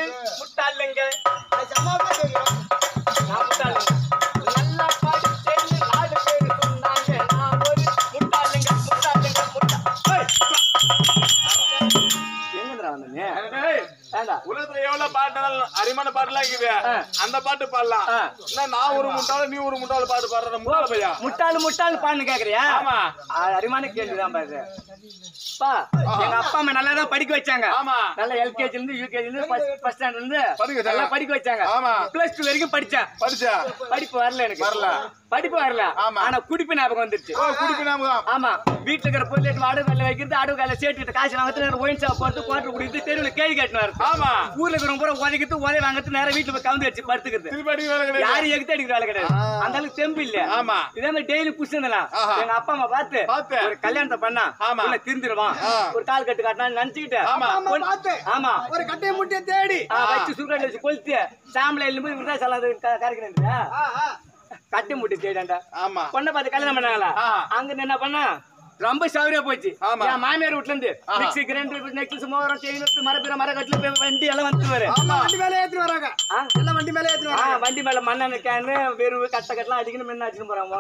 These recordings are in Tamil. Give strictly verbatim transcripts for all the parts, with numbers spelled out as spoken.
முட்டாளுங்க நான் முட்டாளுங்க நல்லா பாடி சேர்ந்து நாலு பேர் சொன்னாங்க நான் ஒரு முட்டாளுங்க முட்டாளுங்க முட்டா எங்கடா வந்தீங்க உலகத்துல எவ்வளவு பாட்டு அரிமான பாட்டுலாம் இருக்குது அந்த பாட்டு பாடலாம் நான் ஒரு முட்டாள் நீ ஒரு முட்டாள் பாட்டு பாடுற முட்டாள் பையா முட்டாளு முட்டாளு பாடுன்னு கேக்குறியா ஆமா அரிமான கேள்விதான் பாரு எங்க அப்பா அம்மா நல்லா தான் படிக்க வச்சாங்க ஆமா நல்லா எல்கேஜி இருந்து யூகேஜி இருந்து ஃபர்ஸ்ட் ஸ்டாண்டர்ட் இருந்து நல்லா படிக்க வச்சாங்க ஆமா பிளஸ் டூ வரைக்கும் படிச்சேன் படிச்சா படிப்பு வரல எனக்கு வரல படிப்பு வரல ஆனா குடிப்பு ஞாபகம் வந்துருச்சு குடிப்பு ஞாபகம் ஆமா வீட்டுல இருக்கிற பொருள் ஆடு வேலை வைக்கிறது ஆடு வேலை சேர்த்துட்டு காசு வாங்கறது ஒயின் ஷாப் போறது குவார்டர் குடிக்கிறது தெருவில் கேள்வி கேட்டுனாரு ஆமா ஊர்ல இருக்கிற பூரா உதைக்கிறது உதவி வாங்கறது நேரம் வீட்டுல போய் கவுந்து வச்சு படுத்துக்கிறது யாரும் எகுத்து அடிக்கிற வேலை கிடையாது அந்த அளவுக்கு தெம்பு இல்ல ஆமா இதே மாதிரி டெய்லி புடிச்சிருந்தா எங்க அப்பா அம்மா பார்த்து ஒரு கல்யாணத்தை பண்ணா ஆமா திருந்திருவான் ஒரு கால் கட்டு காட்டினான்னு நினைச்சுக்கிட்டு ஆமா ஒரு கட்டையை முட்டிய தேடி வச்சு சுருக்காட்டி வச்சு கொளுத்து சாம்பல எழுந்து விருதாசலம் கரைக்கிறேன் கட்டி முட்டி தேடாண்டா ஆமா பொண்ணை பார்த்து கல்யாணம் பண்ணாங்களா அங்க என்ன பண்ணா ரொம்ப சௌரியா போச்சு மாமியார் வீட்டுல இருந்து மிக்சி கிரைண்டர் நெக்லஸ் மோதிரம் செயின் மரப்பிற மர கட்டுல வண்டி எல்லாம் வந்துருவாரு வண்டி மேல ஏத்தி வராங்க எல்லாம் வண்டி மேல ஏத்தி வராங்க வண்டி மேல மண்ணெண்ண கேனு வெறுவு கட்ட கட்டலாம் அடிக்கணும் மென்ன அடிச்சுன்னு போறாங்க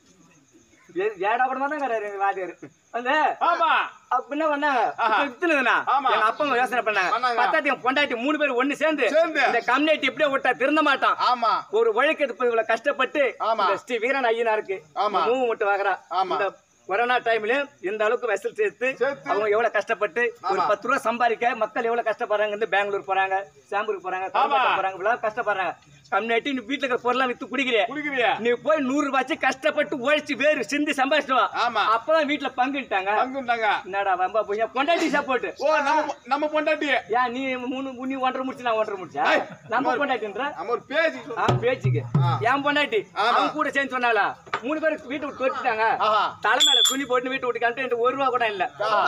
ஏடா கூட தான் கிடையாது எங்க வாத்தியாரு வந்து ஆமா என்ன பண்ணாங்க வித்துனதுனா எங்க அப்பா யோசனை பண்ணாங்க பத்தாத்தி பொண்டாட்டி மூணு பேர் ஒண்ணு சேர்ந்து இந்த கம்யூனிட்டி எப்படியே விட்டா திருந்த மாட்டான் ஆமா ஒரு உழைக்கிறது இவ்வளவு கஷ்டப்பட்டு ஸ்ரீ வீரன் ஐயனாருக்கு மூவு மட்டும் வாங்குறா இந்த கொரோனா டைம்ல இந்த அளவுக்கு வெசல் சேர்த்து அவங்க எவ்வளவு கஷ்டப்பட்டு ஒரு பத்து ரூபா சம்பாதிக்க மக்கள் எவ்வளவு கஷ்டப்படுறாங்க பெங்களூர் போறாங்க சாம்பூருக்கு போறாங்க போறாங்க இவ்வளவு கஷ்டப்படுறாங்க கம்யூனிட்டி நீ வீட்டுல இருக்கிற பொருளை வித்து குடிக்கிறியா நீ போய் நூறு ரூபாய்ச்சி கஷ்டப்பட்டு உழைச்சு வேறு சிந்தி சம்பாதிச்சுவா அப்பதான் வீட்டுல பங்குட்டாங்க என்னடா வம்பா போய் பொண்டாட்டி சப்போர்ட் ஓ நம்ம நம்ம பொண்டாட்டி ஏன் நீ மூணு நீ ஒன்றரை முடிச்சு நான் ஒன்றரை முடிச்சா நம்ம பொண்டாட்டின்ற நம்ம ஒரு பேச்சு பேச்சுக்கு என் பொண்டாட்டி அவங்க கூட சேர்ந்து சொன்னாலா மூணு பேருக்கு வீட்டு விட்டு தொட்டுட்டாங்க தலைமையில துணி போட்டு வீட்டு விட்டு கண்டு ஒரு ரூபா கூட இல்ல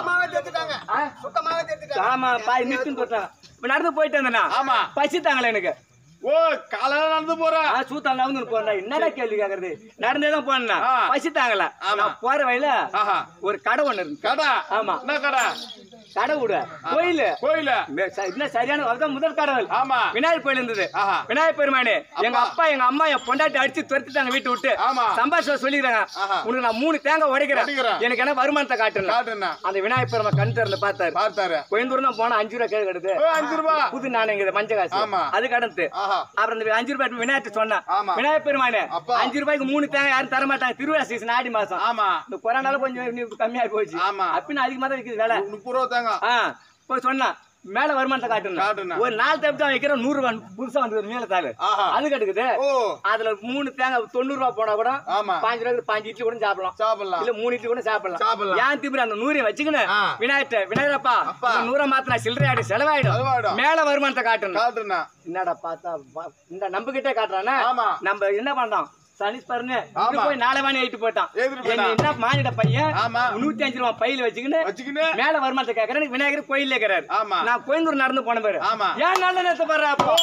ஆமா பாய் நிறுத்துன்னு தொட்டாங்க நடந்து போயிட்டு இருந்தேன்னா ஆமா பசித்தாங்களே எனக்கு ஓ காலையில நடந்து போற சூத்தால நடந்து போறா என்னடா கேள்வி கேக்குறது நடந்தேதான் போனா பசித்தாங்களா போற வழியில ஒரு கடை ஒண்ணு இருக்கு கடை ஆமா என்ன கடை கடை விட கோயில் கோயில் என்ன சரியான அதுதான் முதல் கடவுள் ஆமா விநாயகர் கோயில் இருந்தது விநாயகர் பெருமானே எங்க அப்பா எங்க அம்மா என் பொண்டாட்டி அடிச்சு துரத்திட்டாங்க வீட்டு விட்டு சம்பாஷம் சொல்லிக்கிறாங்க உனக்கு நான் மூணு தேங்காய் உடைக்கிறேன் எனக்கு என்ன வருமானத்தை காட்டுறேன் அந்த விநாயகர் பெருமான் கண் தெரியல பார்த்தாரு பார்த்தாரு கோயம்புத்தூர் தான் போனா அஞ்சு ரூபாய் கேள்வி கெடுது அஞ்சு ரூபாய் புது நாணயம் மஞ்சள் காசு அது கடந்து அப்புறம் இந்த அஞ்சு ரூபாய் விநாயகர் சொன்னா விநாயகர் பெருமானே அஞ்சு ரூபாய்க்கு மூணு தேங்காய் யாரும் தர மாட்டாங்க திருவிழா சீசன் ஆடி மாசம் ஆமா இந்த கொரோனால கொஞ்சம் கம்மியா போச்சு அப்படின்னு அதிகமா தான் இருக்குது வேலை முப்பது ரூபா போய் சொன்னா மேல வருமானத்தை காட்டுங்க ஒரு நாலு தேவை தான் வைக்கிற நூறு ரூபாய் புதுசா வந்து மேல தாள் அது கட்டுக்குது அதுல மூணு தேங்காய் தொண்ணூறு ரூபாய் போனா கூட பாஞ்சு ரூபாய்க்கு பாஞ்சு இட்லி கூட சாப்பிடலாம் சாப்பிடலாம் இல்ல மூணு இட்லி கூட சாப்பிடலாம் ஏன் திமிர அந்த நூறையும் வச்சுக்கணும் விநாயகர் விநாயகரப்பா நூறை மாத்தினா சில்லறை ஆயிடும் செலவாயிடும் மேல வருமானத்தை காட்டணும் என்னடா பார்த்தா இந்த நம்பிக்கிட்டே காட்டுறானா நம்ம என்ன பண்றோம் சனீஸ்வரனு போய் நாலு மணி ஆயிட்டு போட்டான் என்ன மானிட பையன் நூத்தி அஞ்சு ரூபாய் பையில வச்சுக்கின்னு மேல வருமானத்தை கேக்குறேன் விநாயகர் கோயிலே இருக்கிறாரு நான் கோயம்புத்தூர் நடந்து போன பாரு ஏன் நல்ல நேரத்தை பாரு அப்போ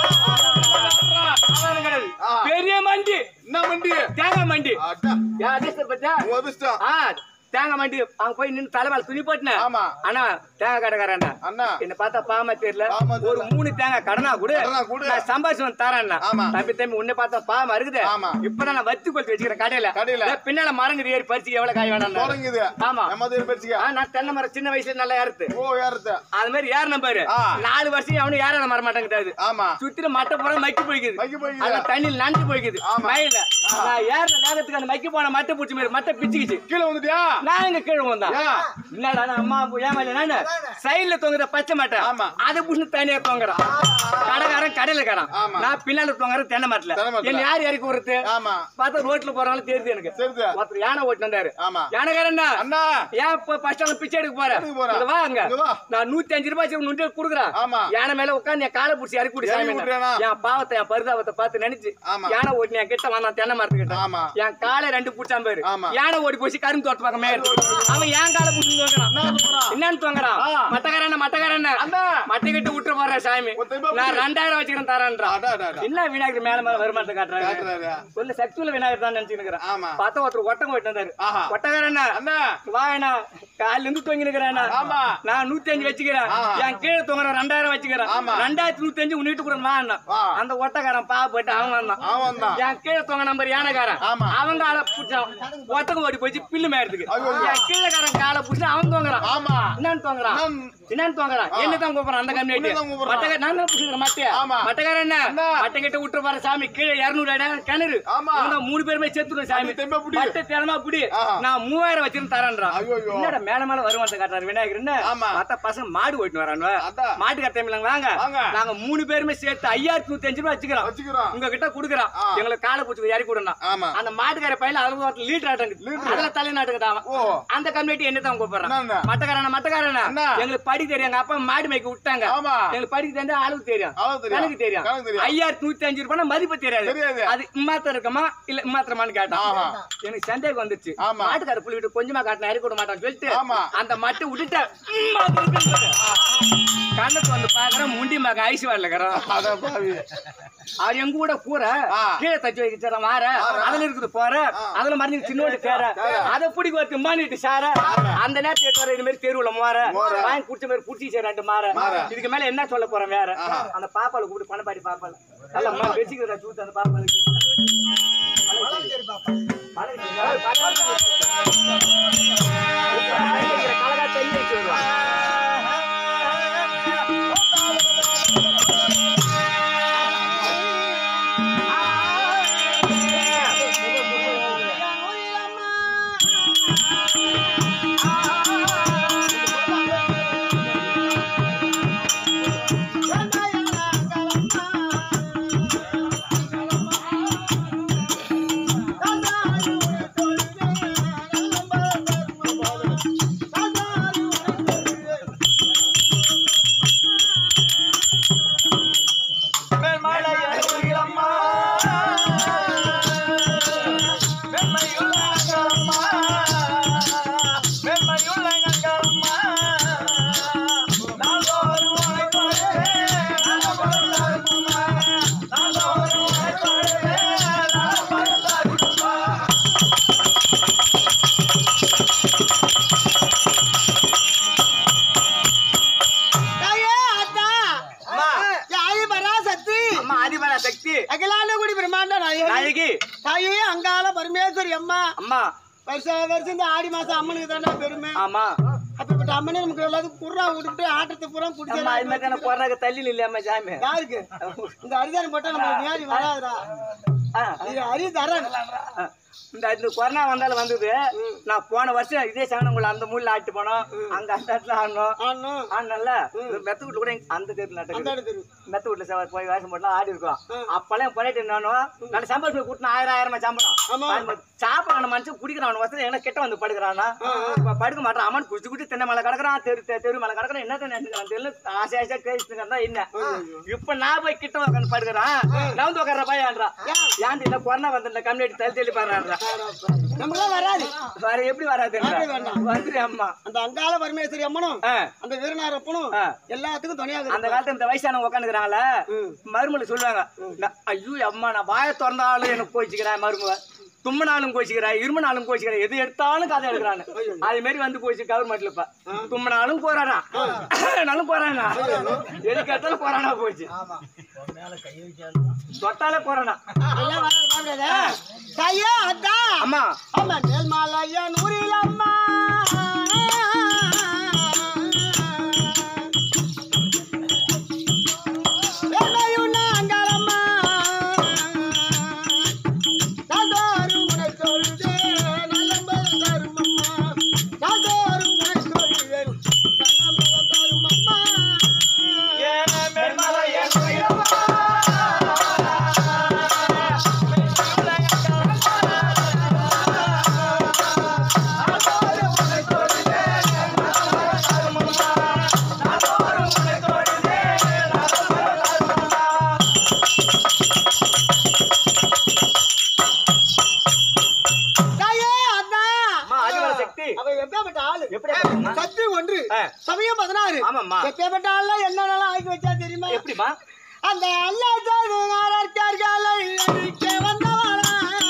பெரிய மண்டி என்ன மண்டி தேங்காய் மண்டி தேங்காய் மண்டி அங்க போய் நின்று தலைமையில துணி போட்டுனேன் ஆனா தேங்காய் கடைக்காரன் அண்ணா என்ன பார்த்தா பாமா தெரியல ஒரு மூணு தேங்காய் கடனா கூட நான் சம்பாதிச்சு தரேன் தம்பி தம்பி உன்னை பார்த்தா பாமா இருக்குது இப்பதான் நான் வத்தி கொளுத்து வச்சுக்கிறேன் கடையில கடையில பின்னால மரங்குது ஏறி பறிச்சு எவ்வளவு காய் வேணாம் ஆமா நான் தென்னை மரம் சின்ன வயசுல நல்லா ஏறுது ஓ ஏறுது அது மாதிரி ஏற நம்பாரு நாலு வருஷம் அவனு ஏற மர மாட்டேங்குது ஆமா சுத்திட்டு மட்டை போற மக்கி போய்க்குது அந்த தண்ணியில் நஞ்சு போய்க்குது மயில நான் ஏறின வேகத்துக்கு அந்த மக்கி போன மட்டை பிடிச்சி மாதிரி மட்டை பிச்சுக்கிச்சு கீழே வந்துட்டியா நான் எங்க கீழே வந்தான் என்னடா அம்மா ஏமால நானு சைடுல தொங்குற பச்சை மாட்டை அதை புடிச்சு தனியா தொங்குறான் கடைக்காரன் கடையில இருக்கான் நான் பின்னால தொங்குற தென்னை மாட்டல என்ன யார் இறக்கி விடுறது பார்த்தா ரோட்ல போறாங்க தெரியுது எனக்கு ஒருத்தர் யானை ஓட்டு வந்தாரு யானைக்காரன் ஏன் பஸ் ஸ்டாண்ட்ல பிச்சை எடுக்க போறேன் வா அங்க நான் நூத்தி அஞ்சு ரூபாய் நுண்டி குடுக்குறேன் யானை மேல உட்காந்து என் காலை பிடிச்சி இறக்கி விட்டு என் பாவத்தை என் பரிதாபத்தை பார்த்து நினைச்சு யானை ஓட்டி என் கிட்ட வந்தான் தென்னை மரத்து கிட்ட என் காலை ரெண்டு பிடிச்சான் பாரு யானை ஓடி போச்சு கரும்பு தோட்ட பக்கம் அவன் ஏன் கால புடிச்சு தோங்குறான் என்னன்னு தோங்குறான் மட்டக்காரன் மட்டக்காரன் மட்டை கட்டி விட்டு போற சாமி நான் ரெண்டாயிரம் வச்சுக்கிறேன் தரேன்றான் என்ன விநாயகர் மேல மேல வருமானத்தை காட்டுறாரு கொஞ்சம் சக்தியுள்ள விநாயகர் தான் நினைச்சுக்கிறேன் பார்த்தா ஒருத்தர் ஒட்டகம் போயிட்டு வந்தாரு ஒட்டக்காரன் வாயனா காலில இருந்து தொங்கி நிக்கிறேன் நான் நூத்தி அஞ்சு வச்சுக்கிறேன் என் கீழே தொங்குற ரெண்டாயிரம் வச்சுக்கிறேன் ரெண்டாயிரத்தி நூத்தி அஞ்சு உன்னிட்டு கூட வாங்க அந்த ஒட்டக்காரன் பா போயிட்டு அவன் வந்தான் என் கீழே தொங்க நம்பர் யானைக்காரன் அவங்க காலை பிடிச்சான் ஒட்டகம் ஓடி போச்சு பில்லு மேறதுக்கு என் கீழக்காரன் காலை பிடிச்சி அவன் தோங்குறான் என்னன்னு தோங்குறான் என்னன்னு தோங்குறான் என்னதான் கூப்பிடுறான் அந்த கம்யூனிட்டி மட்டக்கார நான் தான் பிடிச்சிக்கிறேன் மட்டைய மட்டக்காரன் என்ன மட்டை கிட்ட விட்டு பாரு சாமி கீழே இருநூறு இடம் கிணறு மூணு பேருமே செத்துடும் சாமி மட்டை திறமா புடி நான் மூவாயிரம் வச்சிருந்து தரேன்றான் என்னடா மேல மேல வருமானத்தை காட்டுறாரு விநாயகர் மத்த பசங்க மாடு ஓட்டு வரானு மாட்டு கட்ட வாங்க நாங்க மூணு பேருமே சேர்த்து ஐயாயிரத்தி நூத்தி அஞ்சு ரூபாய் வச்சுக்கிறோம் உங்க கிட்ட குடுக்குறோம் எங்களுக்கு காலை பூச்சி இறக்கி விடணும் அந்த மாட்டுக்கார பையில அது லீட்டர் ஆட்டங்க அதுல தலைநாட்டுக்கு அந்த கம்யூனிட்டி என்னதான் கூப்பிடுறான் மட்டக்காரன மட்டக்காரன எங்களுக்கு படி தெரியும் எங்க அப்பா மாடு மேய்க்க விட்டாங்க எங்களுக்கு படிக்க தெரிஞ்ச அளவுக்கு தெரியும் கணக்கு தெரியும் ஐயாயிரத்தி நூத்தி அஞ்சு ரூபாய் மதிப்பு தெரியாது அது இம்மாத்திரம் இருக்கமா இல்ல இம்மாத்திரமானு கேட்டான் எனக்கு சந்தேகம் வந்துருச்சு மாட்டுக்கார புள்ளி விட்டு கொஞ்சமா காட்டின இறக்கி விட மாட்டான்னு சொல்லிட்டு அந்த மட்டை விட்டுட்டு கண்ணத்து வந்து பாக்குறேன் முண்டி மக ஐசி வரலக்கிறான் அவர் எங்க கூட கூற கீழே தச்சு வைக்கிற மாற அதுல இருக்குது போற அதுல மறைஞ்சு சின்னோண்டு சேர அதை பிடிக்க ஒரு திம்மானிட்டு சார அந்த நேரத்தில் இது மாதிரி தெருவுல மாற வாங்கி குடிச்ச மாதிரி குடிச்சி சேராண்டு மாற இதுக்கு மேல என்ன சொல்ல போறேன் வேற அந்த பாப்பால கூப்பிட்டு பணப்பாடி பாப்பால அல்ல வச்சுக்கிற சூத்து அந்த பாப்பாளுக்கு கலகா தண்ணி வச்சு வருவான் ஆடி மாசம் அம்மனுக்கு தானே பெருமை ஆமா அப்ப அம்மனே நமக்கு எல்லாத்துக்கும் குர்ரா விட்டுட்டு ஆட்டத்தை பூரா குடிச்சு தள்ளி இல்லையாம சாமி யாருக்கு இந்த அரிதானம் போட்டா நம்ம வியாதி வராதுடா அரி தரேன் இந்த இந்த கொரோனா வந்தாலும் வந்தது நான் போன வருஷம் இதே சங்கனங்குள்ள அந்த மூலையில ஆட்டு போனோம் அங்க அந்த இடத்துல ஆடணும் ஆடணும்ல மெத்த வீட்டுல கூட அந்த தெரு நாட்டு மெத்த வீட்டுல போய் வேஷம் போட்டா ஆடி இருக்கோம் அப்பெல்லாம் போயிட்டு நானும் நான் சம்பளம் கூட்டின ஆயிரம் ஆயிரமா சம்பளம் சாப்பிட மனுஷன் குடிக்கிறான் வருஷம் என்ன கிட்ட வந்து படுக்கிறானா படுக்க மாட்டான் அம்மன் குடிச்சு குடிச்சு தென்னை மலை கிடக்குறான் தெரு தெரு மலை கிடக்குறான் என்ன நினைச்சுக்கிறான் தெரியல ஆசை ஆசையா பேசிட்டு என்ன இப்ப நான் போய் கிட்ட உட்காந்து படுக்கிறான் நவந்து உட்கார பையன்றான் ஏன் இல்ல கொரோனா வந்து கம்யூனிட்டி தள்ளி தள்ளி பாடுறான் நமக்குலாம் வராது வேற எப்படி வராது வந்துரு அம்மா அந்த அங்காள பரமேஸ்வரி அம்மனும் அந்த வீரனாரப்பனும் எல்லாத்துக்கும் துணையாக அந்த காலத்துல இந்த வயசானவங்க உட்காந்துக்கிறாங்கள மருமலை சொல்லுவாங்க ஐயோ அம்மா நான் வாய திறந்தாலும் எனக்கு போயிச்சுக்கிறேன் மருமக தும்மனாலும் கோச்சிக்கிறான் இருமனாலும் கோச்சிக்கிறான் எது எடுத்தாலும் கதை எடுக்கிறான்னு அது மாதிரி வந்து போச்சு கவர்மெண்ட்ல இப்ப தும்மனாலும் போறானா நானும் போறானா எதுக்கு எடுத்தாலும் போறானா போச்சு தொட்டாலே போறானா அம்மா அம்மா மேல்மாலையா நூறில் அம்மா எப்பேற்பட்டாலும் என்னென்னலாம் ஆக்கி வச்சா தெரியுமா? எப்படிமா? அந்த அல்லா வந்தவாளா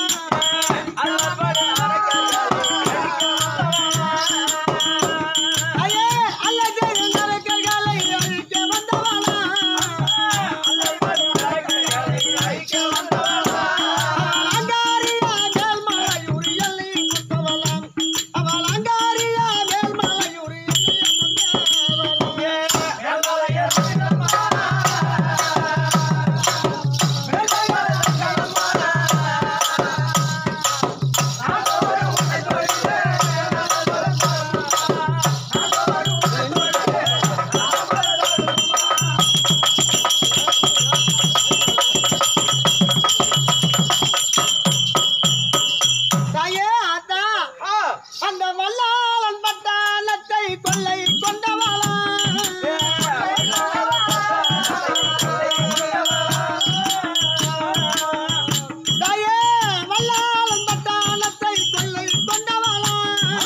ஐயே அல்லா ஜெயங்காலை அழிக்க வந்தவாளா அங்காரியா மேல் மலையூர் எல்லை குத்தவலாம் அவள் அங்காரியா மேல் மலையூர் தாயே ஆத்தா அந்த வல்லாளன் பட்டாளத்தை கொள்ளை கொண்டவாளா தாயே வல்லாளன் பட்டாளத்தை கொள்ளை கொண்டவாளா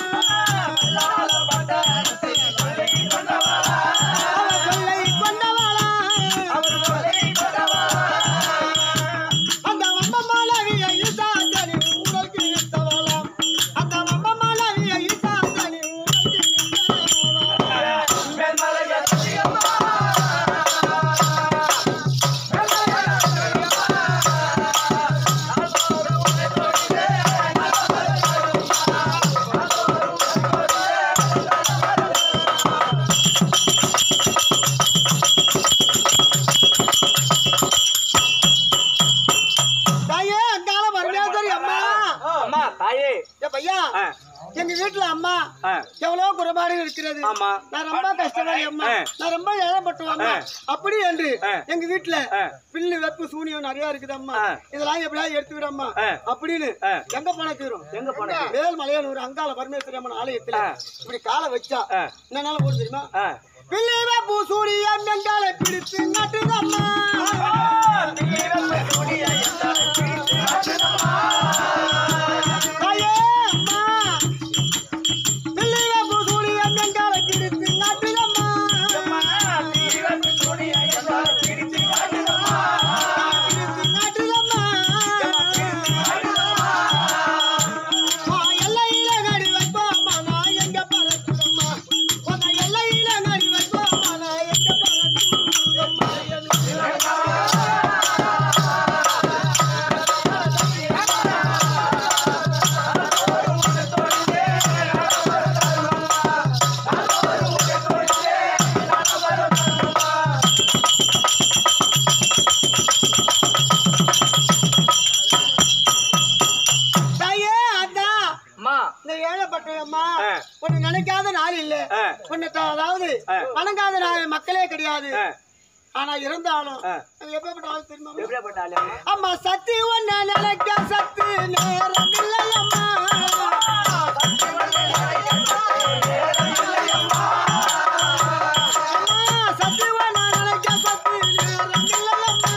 அவள் கொள்ளை கொண்டவாளா அந்த வம்பமாலவிய ஈசாக்கனி உனக்கு இத்தவளாம் அந்த வம்பமாலவிய ஈசாக்கனி உனக்கு தாயே அங்கால பரமேஸ்வரி அம்மா அம்மா தாயே. ஏ பையா ஆ, எங்க வீட்டுல அம்மா ஆ, எவ்வளவு குறைபாடு இருக்கிறது. ஆமா. நான் ரொம்ப கஷ்டப்படி அம்மா, ஆ. நான் ரொம்ப ஏழப்பட்டோம் அம்மா. அப்படி என்று ஆ. எங்க வீட்டுல ஆ. பில்லு வெப்பு சூனியம் நிறைய இருக்குது அம்மா. ஆ. இதெல்லாம் எப்படியா எடுத்து விடம்மா ஆ. அப்படின்னு ஆ. எங்க போன தீரும் எங்க போன வேல் மலையனூர் அங்கால பரமேஸ்வரி அம்மன் ஆலயத்துல ஆ. இப்படி காலை வச்சா ஆ. என்னன்னால போடு தெரியுமா? ஆ. பில்லு வெப்பு சூனியம் எங்கால பிடித்து நட்டுதம்மா தாயே அம்மா பில்லு வெப்பு சூனியம் எங்கால பிடித்து நட்டுதம்மா பிடித்து நட்டுதம்மா ஆ, எல்லையில நடி வைப்போம்மா நான் எங்க பறக்குறோம்மா உன்னை எல்லையில நடி வைப்போம்மா நான் எங்க பறக்குறோம்மா தாயே அண்ணா அம்மா. இந்த ஏழைப்பட்ட அம்மா ஆ. உன்னை நினைக்காத நாள் இல்ல ஆ. உன்னை த- அதாவது ஆ. வணங்காத நாள் மக்களே கிடையாது. ஆ. ஆனா இருந்தாலும் ஆ. அது எப்பேற்பட்ட ஆள் தெரியுமா? எப்படியாப்பட்ட ஆளு அம்மா? அம்மா சத்தி ஒன்ன நினைக்க சத்து நேரம் இல்லை அம்மா அம்மா, சத்தி ஒன்ன நினைக்க சத்து நேரம் இல்லை அம்மா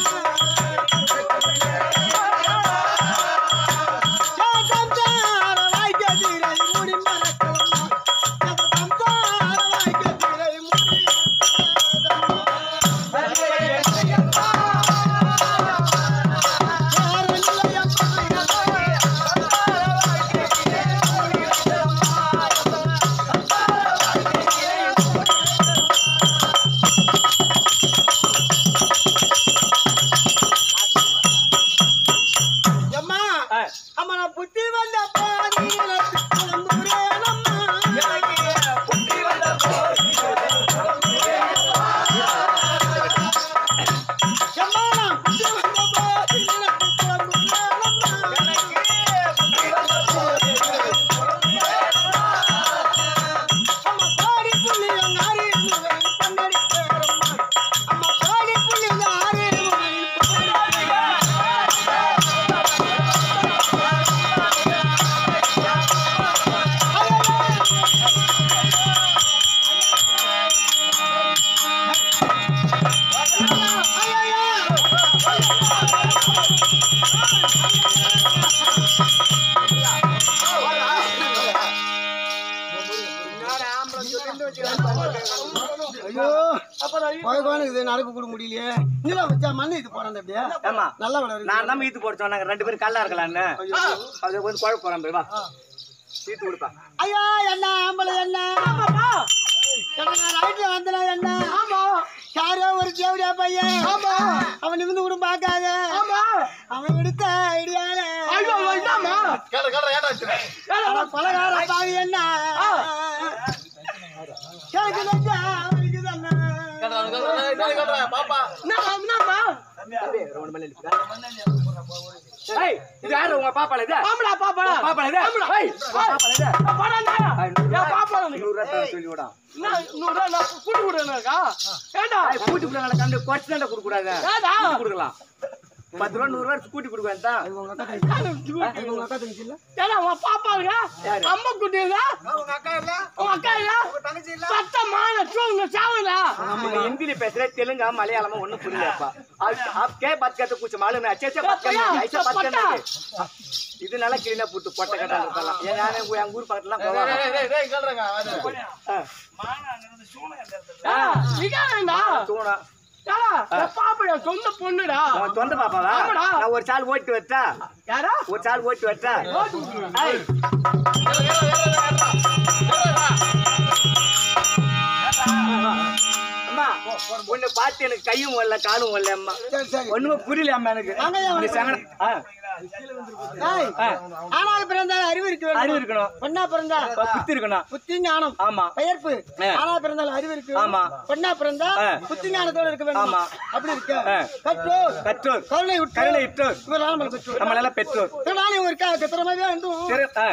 சம்சார வாய்க்க தீரை முடி மறக்கலம்மா சம்சார வாய்க்க தீரை முடி யாரும் இல்லையம்மா இருக்குது நடக்க கூட முடியலையே நீலாம் வச்சா மண்ணு இது போறான் அப்படியே ஆமா நல்லா வளரு நான் நம்ம ஈத்து போட சொன்னாங்க ரெண்டு பேரும் கல்லா இருக்கலாம்னு அது வந்து குழப்ப போறான் போய் வா ஈத்து கொடுப்பா ஐயா என்ன ஆம்பளை என்ன ரைட்ல வந்தனா என்ன ஆமா யாரோ ஒரு தேவடியா பையன் ஆமா அவன் நிமிந்து கூட பாக்காத ஆமா அவன் எடுத்த ஐடியால ஐயோ என்னமா கேள கேள ஏடா வச்சிரே அவன் பலகார பாவி என்ன கேளுங்க நெஞ்சா அவனுக்கு தான கேள கேள கேள பாப்பா நான் என்னமா அப்படியே ரவுண்ட் பண்ணி நிப்பா ஏய் இது யாரு உங்க பாப்பால இது ஆம்பளை பாப்பா பாப்பால இது ஏய் பாப்பால இது படனா யா பாப்பா நூறு ரூபாய் சொல்லி விடா நான் நூறு நான் கூட்டி விடுறேனாக்கா ஏடா கூட்டி விடுறாங்க கண்டு குறைச்சு தான் கொடுக்க கூடாது ஏடா கொடுக்கலாம் பத்து ரூபா நூறு ரூபாய் கூட்டி கொடுக்க தான் உங்க அக்கா தங்கச்சி இல்ல ஏடா உங்க பாப்பாங்க அம்மா குட்டி இல்ல உங்க அக்கா இல்ல உங்க அக்கா இல்ல உங்க தங்கச்சி இல்ல சத்தமான சூங்க சாவுடா நம்ம ஹிந்தில பேசுற தெலுங்கா மலையாளமா ஒண்ணும் புரியலப்பா आप क्या बात करते कुछ मालूम है अच्छे अच्छे बात करना ऐसा बात करना இது நல்லா கிளீனா போட்டு பொட்டை கட்டா இருக்கலாம் ஏன் நானே எங்க ஊர் பக்கத்துல போவாங்க டேய் டேய் டேய் கேளுங்க அது மானா இருந்து சூன எந்த இடத்துல நிகாரண்டா சூனா யாரா பாப்பா சொந்த பொண்ணுடா உன் சொந்த பாப்பாவா நான் ஒரு சால் ஓட்டி வச்சா யாரா ஒரு சால் ஓட்டி வச்சா ஏய் அம்மா உன்னை பார்த்து எனக்கு கையும் வரல காலும் வரல அம்மா சரி சரி ஒண்ணுமே புரியல அம்மா எனக்கு நீ சங்கட ஆ டேய் ஆனால பிறந்தா அறிவு இருக்கு அறிவு இருக்கணும் பொண்ணா பிறந்தா புத்தி இருக்கணும் புத்தி ஞானம் ஆமா பெயர்ப்பு ஆனா பிறந்தால அறிவு இருக்கு ஆமா பொண்ணா பிறந்தா புத்தி ஞானத்தோட இருக்க வேண்டும் ஆமா அப்படி இருக்கு கற்றோர் கற்றோர் கருணை விட்டு கருணை விட்டோர் இவரால நம்ம பெற்றோர் நம்மளால பெற்றோர் திறனாளி இருக்கா திறமை வேண்டும்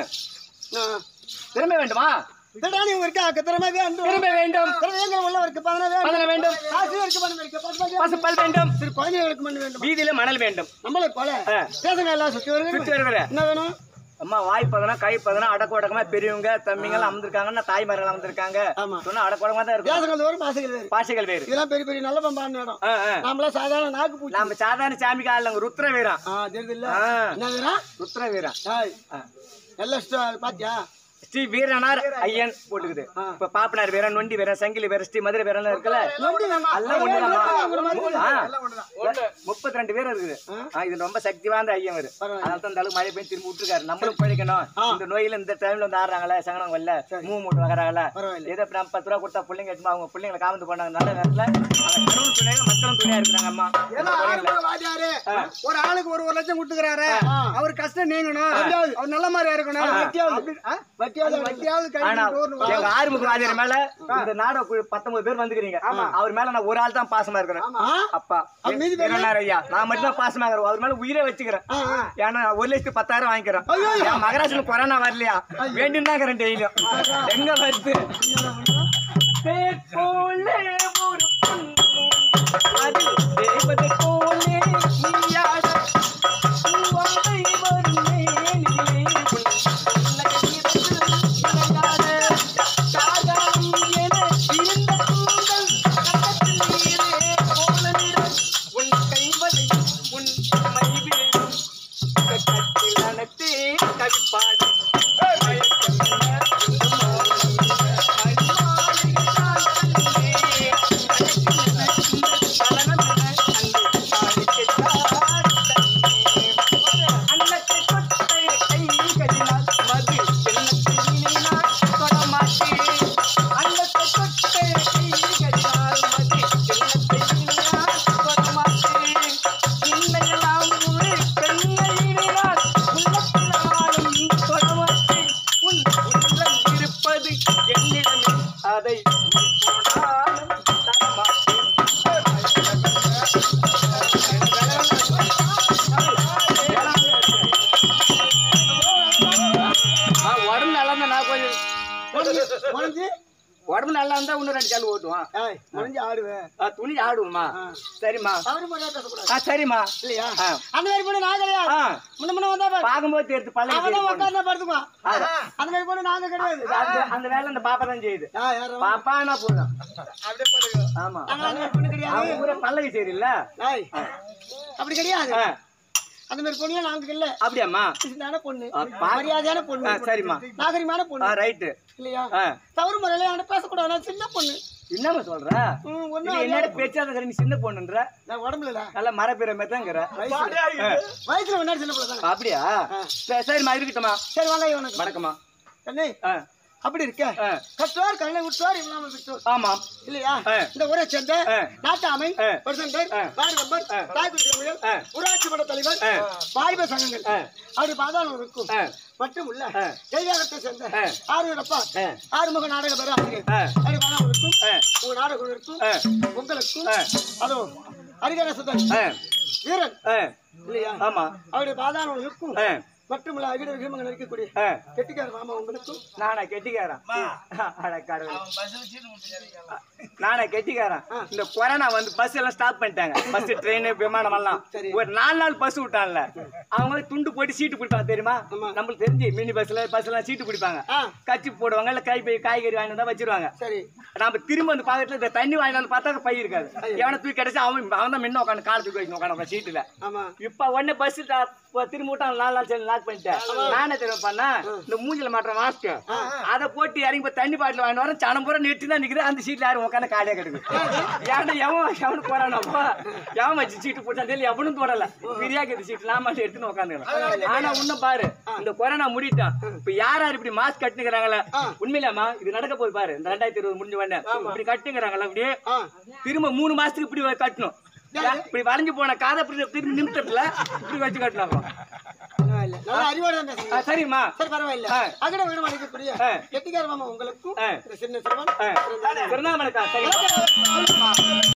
திறமை வேண்டுமா திறனாளி இருக்கா திறமை வேண்டும் திறமை வேண்டும் திறமைகள் உள்ளவருக்கு பதின பதின வேண்டும் ஆசிரியருக்கு பதின இருக்கு பசுப்பால் வேண்டும் சிறு குழந்தைகளுக்கு மண் வேண்டும் வீதியில மணல் வேண்டும் நம்மளை போல பேசுங்க எல்லாம் சுத்தி வருங்க சுத்தி வருகிற என்ன வேணும் அம்மா வாய் பதனா கை பதனா அடக்க உடக்கமா பெரியவங்க தம்பிங்க எல்லாம் அமர்ந்திருக்காங்க தாய்மார்கள் அமர்ந்திருக்காங்க ஆமா சொன்னா அடக்க உடக்கமா தான் இருக்கும் பேசுங்கள் வேறு பாசைகள் வேறு பாஷைகள் வேறு இதெல்லாம் பெரிய பெரிய நல்ல பம்பான இடம் ஆ, ஆ. நம்மள சாதாரண நாக்கு பூச்சி நம்ம சாதாரண சாமிக்கு ஆளுங்க ருத்ர வீரம் ஆ தெரியுது இல்ல ஆ. என்ன வேணும் ருத்ர வீரம் டேய் நல்ல ஸ்டோ பாத்தியா ஸ்ரீ வீரனார் ஐயன் போட்டுக்குது இப்ப பாப்பனார் வீரன் நொண்டி வீரன் சங்கிலி வீரன் ஸ்ரீ மதுரை வீரன் இருக்குல்ல நொண்டி நம்ம எல்லாம் ஒண்ணுதாம்மா. ஆ. எல்லாம் ஒண்ணுதான் முப்பத்தி ரெண்டு பேர் இருக்குது ஆ, இது ரொம்ப சக்தி வாய்ந்த ஐயம் வரு அதனால தான் இந்த அளவுக்கு மழை பெய்யும் திரும்பி விட்டுருக்காரு நம்மளும் பிழைக்கணும் இந்த நோயில இந்த டைம்ல வந்து ஆடுறாங்களே சங்கடம் வரல மூ மூட்டு வகறாங்களே பரவாயில்ல ஏதோ நம்ம பத்து ரூபா கொடுத்தா பிள்ளைங்க எடுத்து அவங்க பிள்ளைங்களை காமந்து போனாங்க நல்ல நேரத்துல அவங்க கருவம் துணையாக மக்களும் துணையா இருக்கிறாங்க அம்மா ஏன்னா ஆளுக்கு வாத்தியாரு ஒரு ஆளுக்கு ஒரு ஒரு லட்சம் கொடுத்துக்கறாரு அவர் கஷ்டம் நீங்கணும் அவர் நல்ல மாதிரி இருக்கணும் வட்டியாவது வட்டியாவது வட்டியாவது ஆனா எங்க ஆறுமுக வாதியார் மேல இந்த நாட பத்தொன்பது பேர் வந்துக்கிறீங்க அவர் மேல நான் ஒரு ஆள் தான் பாசமா இருக்கிறேன் அப்பா வீரனார் ஐயா நான் மட்டும் தான் பாசமா இருக்கிறேன் அவர் மேல உயிரை வச்சுக்கிறேன் ஏன்னா ஒரு லட்சத்து பத்தாயிரம் வாங்கிக்கிறேன் என் மகராஜனுக்கு கொரோனா வரலையா வேண்டியும் தான் இருக்கிறேன் டெய்லியும் எங்க வருது போலே ஒரு அது தேவதை போலே நீயாட பூவாடை வரும் மேனிலே கவிப்பாடு அதை உடம்பு நல்லா இருந்தா நான் கொஞ்சம் உடம்பு நல்லா இருந்தா இன்னும் ரெண்டு கால் ஓட்டுவான் முடிஞ்சு ஆடுவேன் துணி ஆடுவோமா சரிம்மா அவரு மட்டும் பேசக்கூடாது ஆ சரிம்மா இல்லையா அந்த மாதிரி பொண்ணு நான் கிடையாது முன்ன முன்ன வந்தா பாரு பார்க்கும்போது எடுத்து பழகி அவதான் உட்கார்ந்து படுத்துக்குவான் அந்த மாதிரி பொண்ணு நாங்க கிடையாது அந்த- அந்த வேலை அந்த பாப்பா தான் செய்யுது ஆ, யாரு? பாப்பா நான் போதும் அப்படியே படுங்க ஆமா நாங்க அந்த மாதிரி பொண்ணு கிடையாது அவங்க கூட பல்லவி சரியில்ல ஏய், அப்படி கிடையாது ஆ, அந்த மாதிரி பொண்ணு நாங்க இல்ல அப்படியாம்மா சின்ன பொண்ணு ஆ, பா- மரியாதையான பொண்ணு ஆ, சரிம்மா நாகரிகமான ஆ பொண்ணு ரைட்டு இல்லையா ஆ தவறு முறையில அவனை பேசக்கூடாது நான் சின்ன பொண்ணு என்னமா சொல்ற என்னோட பேச்சாத நீ சின்ன பொண்ணுன்ற நான் உடம்புல இல்ல நல்ல மர பேர மேத்தாங்கற வயசுல முன்னாடி சின்ன பிள்ளை தான் அப்படியா சரி மாதிரி இருக்கட்டுமா சரி வாங்க உனக்கு வணக்கம்மா கண்ணே அப்படி இருக்க கற்றோர் கண்ணை விட்டோர் இல்லாமல் விட்டோர் ஆமா இல்லையா இந்த ஊரை சேர்ந்த நாட்டாமை பிரசண்டர் வார்டு மெம்பர் தாய்க்குடி ஊராட்சி மன்ற தலைவர் வாலிப சங்கங்கள் அப்படி பாதாளம் இருக்கும் மற்றும் உள்ள கைகாலத்தை சேர்ந்த ஆறுவரப்பா ஆறுமுக நாடக பேர ஆசிரியர் அப்படி பாதாளம் இருக்கும் உங்க நாடகம் இருக்கும் உங்களுக்கும் அதோ அரிகரசுதன் வீரன் இல்லையா ஆமா அப்படி பாதாளம் இருக்கும் மற்றும் அகிட விகிமங்கள் இருக்கக்கூடிய கெட்டிக்கார மாமா உங்களுக்கும் நானா கெட்டிக்காரன் நானா கெட்டிக்காரன் இந்த கொரோனா வந்து பஸ் எல்லாம் ஸ்டாப் பண்ணிட்டாங்க பஸ் ட்ரெயின் விமானம் எல்லாம் ஒரு நாலு நாள் பஸ் விட்டான்ல அவங்க துண்டு போட்டு சீட்டு பிடிப்பாங்க தெரியுமா நம்மளுக்கு தெரிஞ்சு மினி பஸ்ல பஸ் எல்லாம் சீட்டு பிடிப்பாங்க கச்சி போடுவாங்க இல்ல கை பை காய்கறி வாங்கி வந்தா வச்சிருவாங்க நம்ம திரும்ப வந்து பாக்கத்துல இந்த தண்ணி வாங்கி வந்து பார்த்தா பை இருக்காது எவனை தூக்கி கிடைச்சா அவன் அவன் தான் முன்ன உட்காந்து காலை தூக்கி வைக்கணும் உட்காந்து சீட்டுல இப்ப உடனே பஸ் திரும்ப விட்டாங்க நாலு நாள் சரி லாக் பண்ணிட்டேன் நானே தெரியும் பண்ணா இந்த மூஞ்சில மாற்ற மாஸ்க் அதை போட்டு இறங்கி போய் தண்ணி பாட்டில் வாங்கிட்டு வரேன் சனம் பூரா நெட்டு தான் நிக்கிறேன் அந்த சீட்ல யாரும் உட்காந்து காலியா கிடக்கு ஏன்னா எவன் எவனு போறானப்பா எவன் வச்சு சீட்டு போட்டா தெரியல எவனும் போடல பிரியா கேட்டு சீட்டு நான் மட்டும் எடுத்துன்னு உட்காந்துக்கிறேன் ஆனா இன்னும் பாரு இந்த கொரோனா முடிட்டான் இப்ப யார் யார் இப்படி மாஸ்க் கட்டுங்கிறாங்களே உண்மையிலாமா இது நடக்க போய் பாரு இந்த ரெண்டாயிரத்தி இருபது முடிஞ்ச உடனே இப்படி கட்டுங்கிறாங்களா அப்படியே திரும்ப மூணு மாசத்துக்கு இப்படி கட்டணும் இப்படி வளைஞ்சு போன காதை திரும்பி நிமிஷத்துல இப்படி வச்சு கட்டணும் சரிம்மா சரி பரவாயில்ல அகட விட மாட்டேங்கக்கூடிய கெட்டிக்கார மாமா உங்களுக்கும் சின்ன சிரமம் திருவண்ணாமலைக்கா சரி